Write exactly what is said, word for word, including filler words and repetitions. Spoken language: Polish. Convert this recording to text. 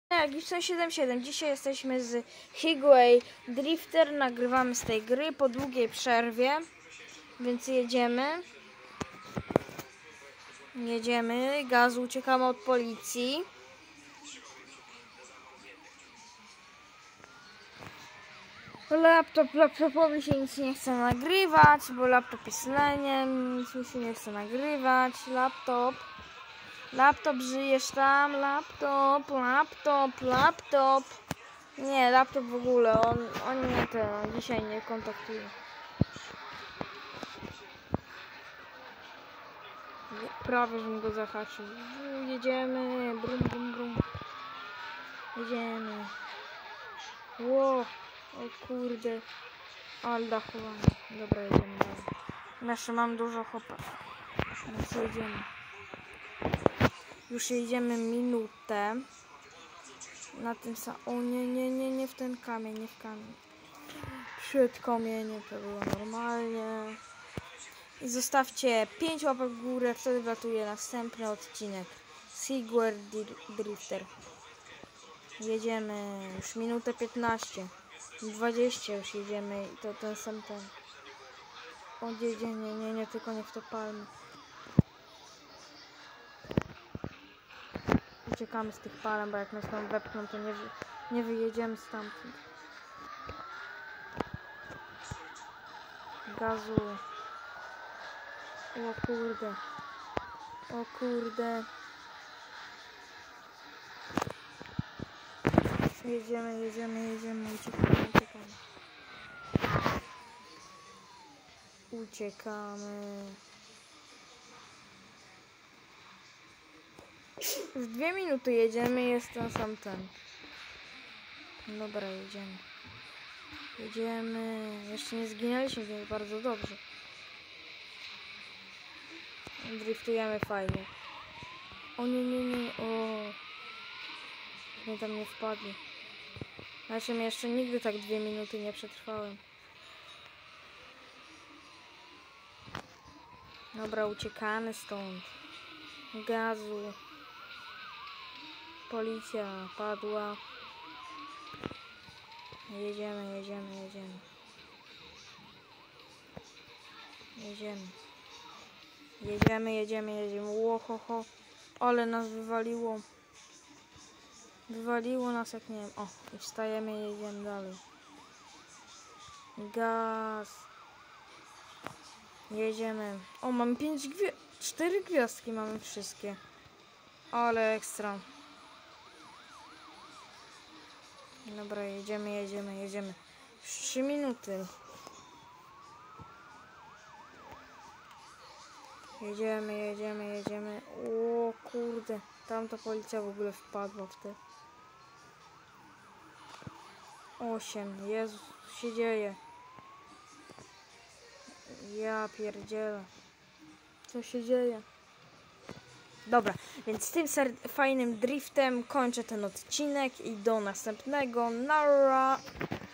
Tak, Gibson siedem siedem. Dzisiaj jesteśmy z Higuey Drifter. Nagrywamy z tej gry po długiej przerwie, więc jedziemy. Jedziemy, gazu, uciekamy od policji. Laptop, laptopowi się nic nie chce nagrywać, bo laptop jest leniem, nic mi się nie chce nagrywać. Laptop. Laptop, żyjesz tam? Laptop, laptop, laptop. Nie, laptop w ogóle, on, on mnie ten, dzisiaj nie kontaktuje. Prawie żebym go zahaczył. Jedziemy, brum, brum, brum. Jedziemy. Ło, o kurde. Ale dachowanie. Dobra, jedziemy dalej. Jeszcze mam dużo hopa. Więc jedziemy. Już jedziemy minutę. Na tym samym... O nie, nie, nie, nie w ten kamień, nie w kamień. Przed kamieniem to było normalnie. I zostawcie pięć łapek w górę, wtedy wlatuje następny odcinek z Higuey Drifter. Jedziemy już minutę piętnaście. dwadzieścia już jedziemy i to ten sam ten. O nie, nie, nie, nie, tylko nie w to palmy. Uciekamy z tych palem, bo jak nas tam wepchną, to nie, wy, nie wyjedziemy stamtąd. Gazu. O kurde. O kurde. Jedziemy, jedziemy, jedziemy, uciekamy, uciekamy. Uciekamy. Już dwie minuty jedziemy, jest ten sam ten. Dobra, jedziemy. Jedziemy. Jeszcze nie zginęliśmy, więc bardzo dobrze. Driftujemy fajnie. O nie, nie, nie. O. Nie tam nie wpadli. Znaczy, jeszcze nigdy tak dwie minuty nie przetrwałem. Dobra, uciekamy stąd. Gazu. Policja padła. Jedziemy, jedziemy, jedziemy. Jedziemy. Jedziemy, jedziemy, jedziemy. Łohoho. Ale nas wywaliło. Wywaliło nas jak nie wiem. O, i wstajemy i jedziemy dalej. Gaz. Jedziemy. O, mamy pięć gwiazdek. Cztery gwiazdki mamy wszystkie. Ale ekstra. Dobra, jedziemy, jedziemy, jedziemy. Już trzy minuty. Jedziemy, jedziemy, jedziemy. O kurde. Tamta policja w ogóle wpadła w te. Osiem. Jezus, co się dzieje? Ja pierdzielę. Co się dzieje? Dobra, więc z tym fajnym driftem kończę ten odcinek i do następnego. Nara!